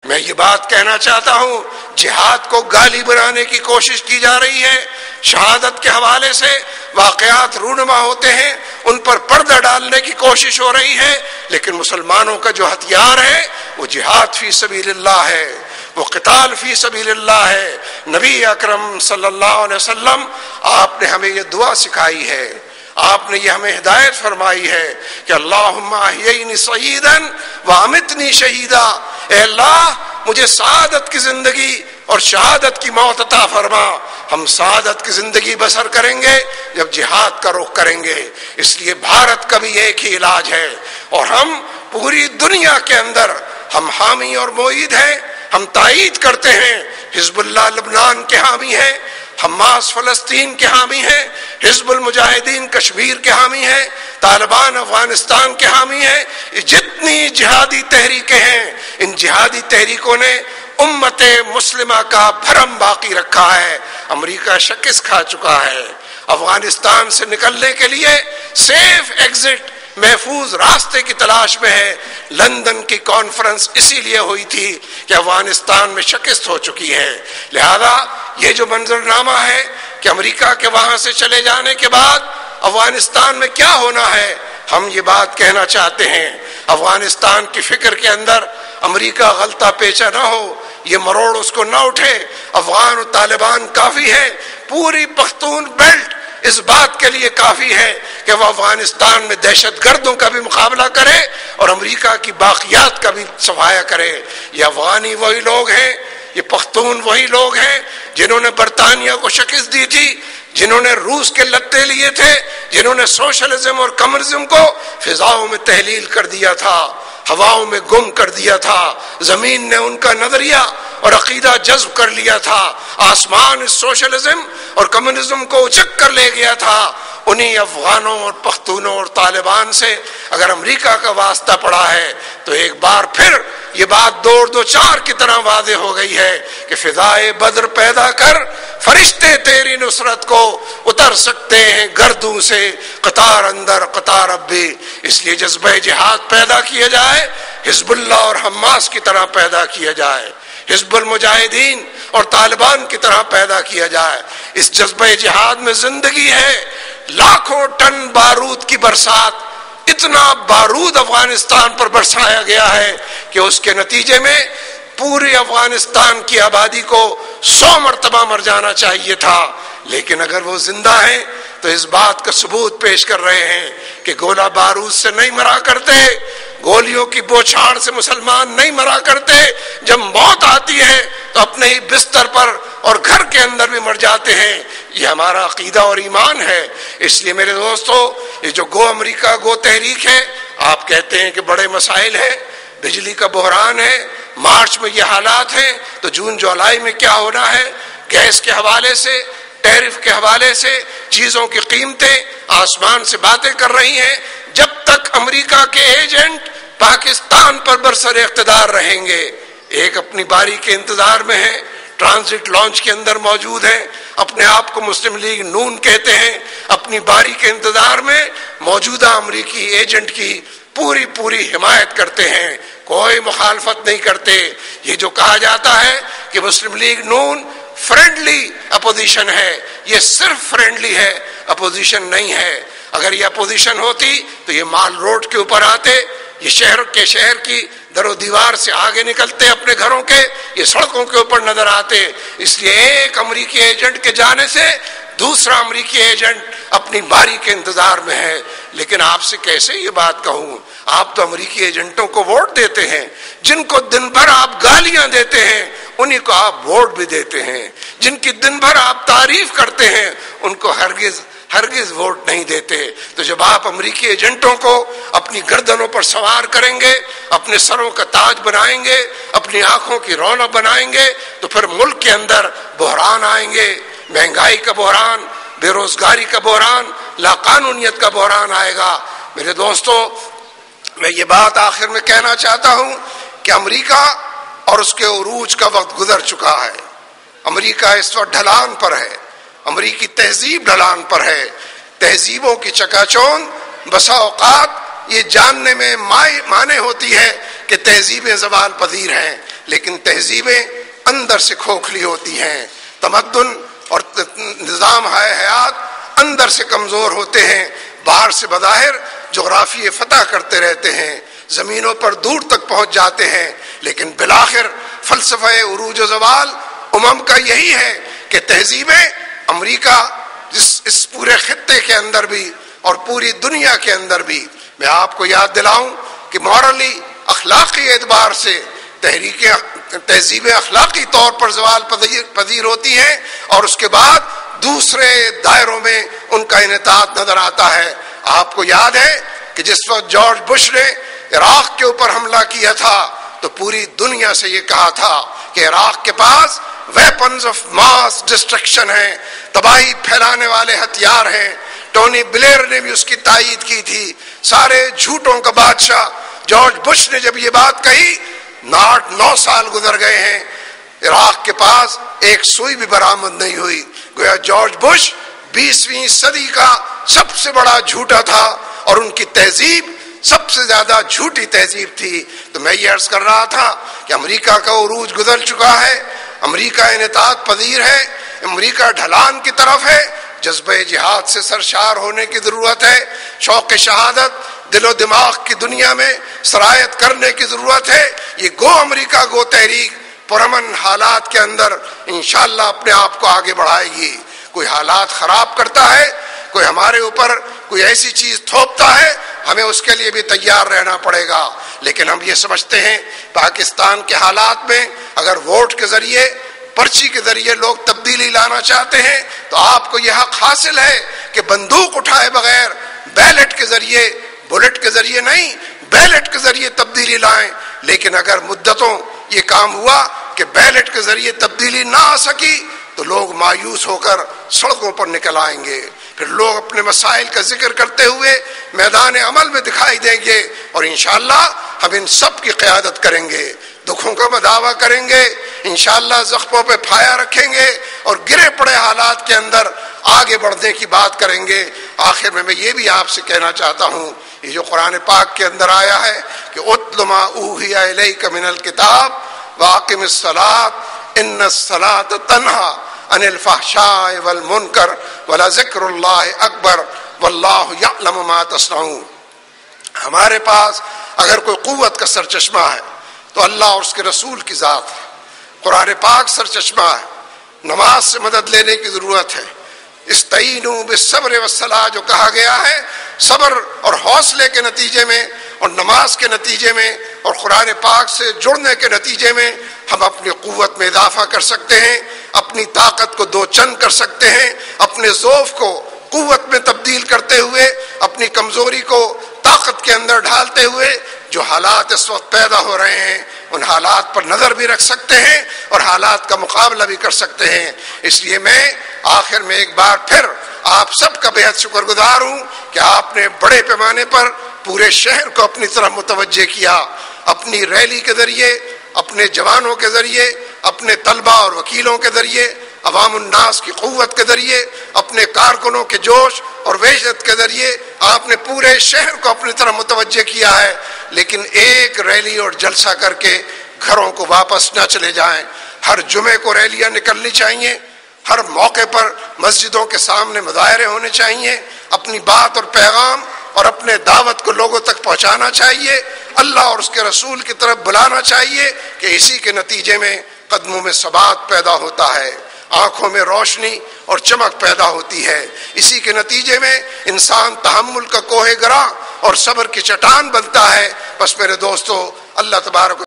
میں یہ بات کہنا چاہتا ہوں، جہاد کو گالی بنانے کی کوشش کی جا رہی ہے، شہادت کے حوالے سے واقعات رونما ہوتے ہیں، ان پر پردہ ڈالنے کی کوشش ہو رہی ہے، لیکن مسلمانوں کا جو ہتھیار ہے وہ جہاد فی سبیل اللہ ہے، وہ قتال فی سبیل اللہ ہے۔ نبی اکرم صلی اللہ علیہ وسلم آپ نے ہمیں یہ دعا سکھائی ہے، آپ نے یہ ہمیں ہدایت فرمائی ہے کہ اللہم احیینی سعیدا وامتنی شہیدا، اے اللہ مجھے سعادت کی زندگی اور شہادت کی موت عطا فرما۔ ہم سعادت کی زندگی بسر کریں گے جب جہاد کا رخ کریں گے۔ اس لیے بھارت کا بھی ایک ہی علاج ہے، اور ہم پوری دنیا کے اندر ہم حامی اور معید ہیں، ہم تائید کرتے ہیں، حزب اللہ لبنان کے حامی ہیں، حماس فلسطین کے حامی ہیں، حزب المجاہدین کشمیر کے حامی ہیں، طالبان افغانستان کے حامی ہیں۔ جتنی جہادی تحریکیں ہیں، ان جہادی تحریکوں نے امت مسلمہ کا بھرم باقی رکھا ہے۔ امریکہ شکست کھا چکا ہے، افغانستان سے نکلنے کے لیے سیف ایگزٹ، محفوظ راستے کی تلاش میں ہے۔ لندن کی کانفرنس اسی لیے ہوئی تھی کہ افغانستان میں شکست ہو چکی ہے، لہذا یہ جو منظرنامہ ہے کہ امریکہ کے وہاں سے چلے جانے کے بعد افغانستان میں کیا ہونا ہے، ہم یہ بات کہنا چاہتے ہیں، افغانستان کی فکر کے اندر امریکہ غلطہ پیچا نہ ہو، یہ مروڑ اس کو نہ اٹھے۔ افغان و طالبان کافی ہے، پوری پختون بیلٹ اس بات کے لیے کافی ہے کہ وہ افغانستان میں دہشت گردوں کا بھی مقابلہ کرے اور امریکہ کی باقیات کا بھی صفایا کرے۔ یہ افغانی وہی لوگ ہیں، یہ پختون وہی لوگ ہیں جنہوں نے برطانیہ کو شکست دی تھی، جنہوں نے روس کے لتے لیے تھے، جنہوں نے سوشلزم اور کمیونزم کو فضاؤں میں تحلیل کر دیا تھا، ہواؤں میں گم کر دیا تھا، زمین نے ان کا نظریہ اور عقیدہ جذب کر لیا تھا، آسمان اس سوشلزم اور کمیونزم کو اچک کر لے گیا تھا۔ انہی افغانوں اور پختونوں اور طالبان سے اگر امریکہ کا واسطہ پڑا ہے تو ایک بار پھر یہ بات دو چار کی طرح واضح ہو گئی ہے کہ فضائے بدر پیدا کر، فرشتے تیری نصرت کو اتر سکتے ہیں گردوں سے، قطار اندر قطار اب بھی۔ اس لیے جذبہ جہاد پیدا کیا جائے، حزب اللہ اور حماس کی طرح پیدا کیا جائے، حزب المجاہدین اور طالبان کی طرح پیدا کیا جائے۔ اس جذبہ جہاد میں زندگی ہے، لاکھوں ٹن بارود کی برسات، اتنا بارود افغانستان پر برسایا گیا ہے کہ اس کے نتیجے میں پوری افغانستان کی آبادی کو 100 مرتبہ مر جانا چاہیے تھا، لیکن اگر وہ زندہ ہیں تو اس بات کا ثبوت پیش کر رہے ہیں کہ گولہ بارود سے نہیں مرا کرتے، گولیوں کی بوچھاڑ سے مسلمان نہیں مرا کرتے، جب موت آتی ہے تو اپنے ہی بستر پر اور گھر کے اندر بھی مر جاتے ہیں۔ یہ ہمارا عقیدہ اور ایمان ہے۔ اس لیے میرے دوستو، یہ جو گو امریکہ گو تحریک ہے، آپ کہتے ہیں کہ بڑے مسائل ہیں، بجلی کا بحران ہے، مارچ میں یہ حالات ہیں تو جون جولائی میں کیا ہونا ہے، گیس کے حوالے سے، ٹیرف کے حوالے سے چیزوں کی قیمتیں آسمان سے باتیں کر رہی ہیں۔ جب تک امریکہ کے ایجنٹ پاکستان پر برسر اقتدار رہیں گے، ایک اپنی باری کے انتظار میں ہے، ٹرانزٹ لانچ کے اندر موجود ہیں، اپنے آپ کو مسلم لیگ نون کہتے ہیں، اپنی باری کے انتظار میں موجودہ امریکی ایجنٹ کی پوری حمایت کرتے ہیں، کوئی مخالفت نہیں کرتے۔ یہ جو کہا جاتا ہے کہ مسلم لیگ نون فرینڈلی اپوزیشن ہے، یہ صرف فرینڈلی ہے، اپوزیشن نہیں ہے۔ اگر یہ اپوزیشن ہوتی تو یہ مال روڈ کے اوپر آتے، یہ شہر کی در و دیوار سے آگے نکلتے اپنے گھروں کے، یہ سڑکوں کے اوپر نظر آتے۔ اس لیے ایک امریکی ایجنٹ کے جانے سے دوسرا امریکی ایجنٹ اپنی باری کے انتظار میں ہے۔ لیکن آپ سے کیسے یہ بات کہوں، آپ تو امریکی ایجنٹوں کو ووٹ دیتے ہیں، جن کو دن بھر آپ گالیاں دیتے ہیں انہی کو آپ ووٹ بھی دیتے ہیں، جن کی دن بھر آپ تعریف کرتے ہیں ان کو ہرگز ووٹ نہیں دیتے۔ تو جب آپ امریکی ایجنٹوں کو اپنی گردنوں پر سوار کریں گے، اپنے سروں کا تاج بنائیں گے، اپنی آنکھوں کی رونق بنائیں گے، تو پھر ملک کے اندر بحران آئیں گے، مہنگائی کا بحران، بے روزگاری کا بحران، لا قانونیت کا بحران آئے گا۔ میرے دوستو، میں یہ بات آخر میں کہنا چاہتا ہوں کہ امریکہ اور اس کے عروج کا وقت گزر چکا ہے۔ امریکہ اس وقت ڈھلان پر ہے، امریکی تہذیب ڈھلان پر ہے۔ تہذیبوں کی چکا چوند بسا اوقات یہ جاننے میں مانے ہوتی ہے کہ تہذیبیں زوال پذیر ہیں، لیکن تہذیبیں اندر سے کھوکھلی ہوتی ہیں، تمدن اور نظام حیات اندر سے کمزور ہوتے ہیں، باہر سے بظاہر جغرافیے فتح کرتے رہتے ہیں، زمینوں پر دور تک پہنچ جاتے ہیں، لیکن بالآخر فلسفہ عروج و زوال کا یہی ہے کہ تہذیبیں امریکہ اس پورے خطے کے اندر بھی اور پوری دنیا کے اندر بھی، میں آپ کو یاد دلاؤں کہ مورلی اخلاقی اعتبار سے تہذیبیں اخلاقی طور پر زوال پذیر ہوتی ہیں، اور اس کے بعد دوسرے دائروں میں ان کا انعطاف نظر آتا ہے۔ آپ کو یاد ہے کہ جس وقت جارج بش نے عراق کے اوپر حملہ کیا تھا تو پوری دنیا سے یہ کہا تھا کہ عراق کے پاس ویپنز آف ماس ڈسٹرکشن ہیں، تباہی پھیلانے والے ہتھیار ہیں۔ ٹونی بلیئر نے بھی اس کی تائید کی تھی۔ سارے جھوٹوں کا بادشاہ جارج بش نے جب یہ بات کہی، 9 سال گزر گئے ہیں، عراق کے پاس ایک سوئی بھی برآمد نہیں ہوئی۔ گویا جارج بش 20ویں صدی کا سب سے بڑا جھوٹا تھا، اور ان کی تہذیب سب سے زیادہ جھوٹی تہذیب تھی۔ تو میں یہ عرض کر رہا تھا کہ امریکہ کا عروج گزر چکا ہے، امریکہ انعطاف پذیر ہے، امریکہ ڈھلان کی طرف ہے، جذبہ جہاد سے سرشار ہونے کی ضرورت ہے، شوق شہادت دل و دماغ کی دنیا میں سرایت کرنے کی ضرورت ہے۔ یہ گو امریکہ گو تحریک پرامن حالات کے اندر انشاءاللہ اپنے آپ کو آگے بڑھائے گی۔ کوئی حالات خراب کرتا ہے، کوئی ہمارے اوپر کوئی ایسی چیز تھوپتا ہے، ہمیں اس کے لیے بھی تیار رہنا پڑے گا، لیکن ہم یہ سمجھتے ہیں پاکستان کے حالات میں اگر ووٹ کے ذریعے، پرچی کے ذریعے لوگ تبدیلی لانا چاہتے ہیں تو آپ کو یہ حق حاصل ہے کہ بندوق اٹھائے بغیر بیلٹ کے ذریعے، بلٹ کے ذریعے نہیں، بیلٹ کے ذریعے تبدیلی لائیں۔ لیکن اگر مدتوں یہ کام ہوا کہ بیلٹ کے ذریعے تبدیلی نہ آ سکی تو لوگ مایوس ہو کر سڑکوں پر نکل آئیں گے، پھر لوگ اپنے مسائل کا ذکر کرتے ہوئے میدان عمل میں دکھائی دیں گے، اور انشاءاللہ ہم ان سب کی قیادت کریں گے، دکھوں کا مداوع کریں گے، انشاءاللہ زخموں پہ پھایا رکھیں گے، اور گرے پڑے حالات کے اندر آگے بڑھنے کی بات کریں گے۔ آخر میں یہ بھی آپ سے کہنا چاہتا ہوں، یہ جو قرآن پاک کے اندر آیا ہے کہ اتل ما اوحی الیک من الکتاب واقم الصلاۃ ان الصلاۃ تنہی عن الفحشاء والمنکر ولذکر اللہ اکبر واللہ یعلم ما تصنعون۔ ہمارے پاس اگر کوئی قوت کا سرچشمہ ہے تو اللہ اور اس کے رسول کی ذات ہے، قرآن پاک سرچشمہ ہے، نماز سے مدد لینے کی ضرورت ہے۔ استعینوا بالصبر والصلاۃ جو کہا گیا ہے، صبر اور حوصلے کے نتیجے میں اور نماز کے نتیجے میں اور قرآن پاک سے جڑنے کے نتیجے میں ہم اپنی قوت میں اضافہ کر سکتے ہیں، اپنی طاقت کو دو چند کر سکتے ہیں، اپنے ضعف کو قوت میں تبدیل کرتے ہوئے، اپنی کمزوری کو طاقت کے اندر ڈھالتے ہوئے جو حالات اس وقت پیدا ہو رہے ہیں ان حالات پر نظر بھی رکھ سکتے ہیں اور حالات کا مقابلہ بھی کر سکتے ہیں۔ اس لیے میں آخر میں ایک بار پھر آپ سب کا بہت شکر گزار ہوں کہ آپ نے بڑے پیمانے پر پورے شہر کو اپنی طرف متوجہ کیا، اپنی ریلی کے ذریعے، اپنے جوانوں کے ذریعے، اپنے طلبہ اور وکیلوں کے ذریعے، عوام الناس کی قوت کے ذریعے، اپنے کارکنوں کے جوش اور وحشت کے ذریعے آپ نے پورے شہر کو اپنی طرف متوجہ کیا ہے۔ لیکن ایک ریلی اور جلسہ کر کے گھروں کو واپس نہ چلے جائیں۔ ہر جمعے کو ریلیاں نکلنی چاہیے، ہر موقع پر مسجدوں کے سامنے مظاہرے ہونے چاہیے، اپنی بات اور پیغام اور اپنے دعوت کو لوگوں تک پہنچانا چاہیے، اللہ اور اس کے رسول کی طرف بلانا چاہیے کہ اسی کے نتیجے میں قدموں میں ثبات پیدا ہوتا ہے، آنکھوں میں روشنی اور چمک پیدا ہوتی ہے، اسی کے نتیجے میں انسان تحمل کا کوہ گراں اور صبر کی چٹان بنتا ہے۔ بس میرے دوستو، اللہ تبارک